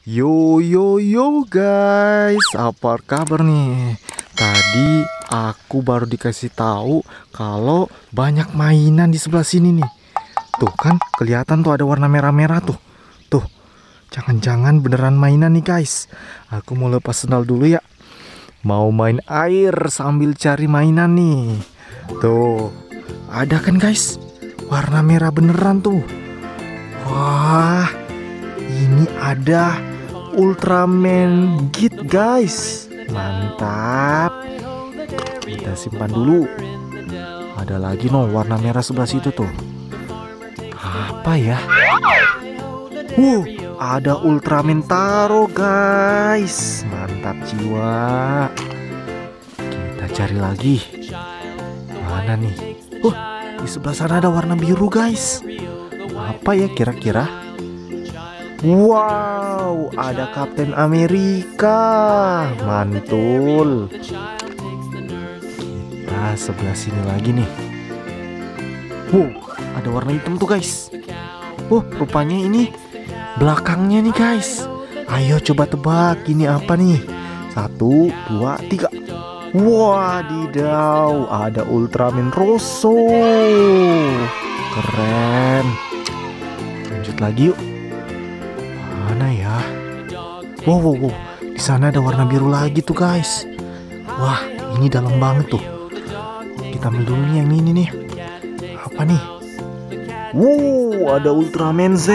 Yo yo yo guys, apa kabar nih? Tadi aku baru dikasih tahu kalau banyak mainan di sebelah sini nih. Tuh kan kelihatan tuh ada warna merah-merah tuh. Tuh, jangan-jangan beneran mainan nih guys. Aku mau lepas sendal dulu ya. Mau main air sambil cari mainan nih. Tuh, ada kan guys? Warna merah beneran tuh. Wah, ini ada Ultraman Git guys. Mantap. Kita simpan dulu. Ada lagi no warna merah sebelah situ tuh. Apa ya? Ada Ultraman Taro guys. Mantap jiwa. Kita cari lagi. Mana nih? Di sebelah sana ada warna biru guys. Apa ya kira-kira? Wow, ada Kapten Amerika. Mantul. Kita sebelah sini lagi nih. Ada warna hitam tuh guys. Rupanya ini belakangnya nih guys. Ayo coba tebak ini apa nih? 1, 2, 3. Wadidaw, ada Ultraman Rosso. Keren. Lanjut lagi yuk. Mana ya? Wow. Di sana ada warna biru lagi tuh guys. Wah, ini dalam banget tuh. Kita ambil dulu nih yang ini nih. Apa nih? Ada Ultraman Z.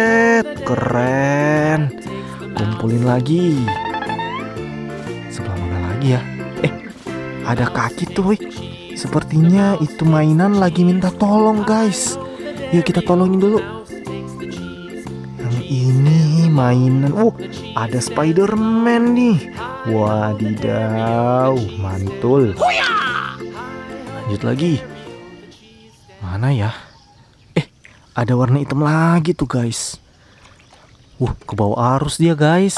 Keren. Kumpulin lagi. Sebelah mana lagi ya? Ada kaki tuh. Sepertinya itu mainan lagi minta tolong guys. Yuk kita tolongin dulu. Yang ini mainan. Ada Spider-Man nih. Wadidaw, mantul. Lanjut lagi. Mana ya? Ada warna hitam lagi tuh guys. Ke bawah arus dia guys.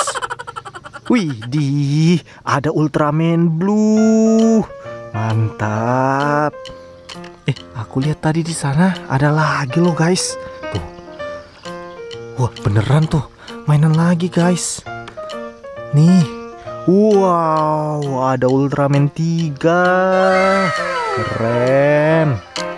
Ada Ultraman Blue. Mantap. Aku lihat tadi di sana ada lagi loh guys. Tuh. Beneran tuh. Mainan lagi guys. Nih. Wow, ada Ultraman 3. Keren.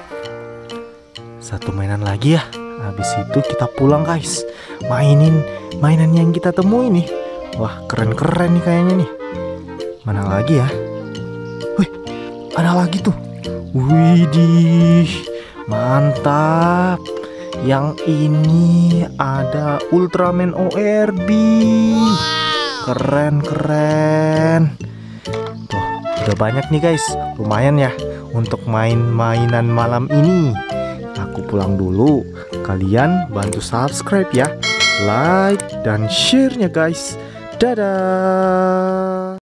Satu mainan lagi ya. Habis itu kita pulang guys. Mainin mainan yang kita temui nih. Wah, keren-keren nih kayaknya nih. Mana lagi ya? Ada lagi tuh. Widih, mantap. Yang ini ada Ultraman ORB. Keren. Tuh, udah banyak nih guys. Lumayan ya untuk main mainan malam ini. Aku pulang dulu. Kalian bantu subscribe ya, like dan share-nya guys. Dadah.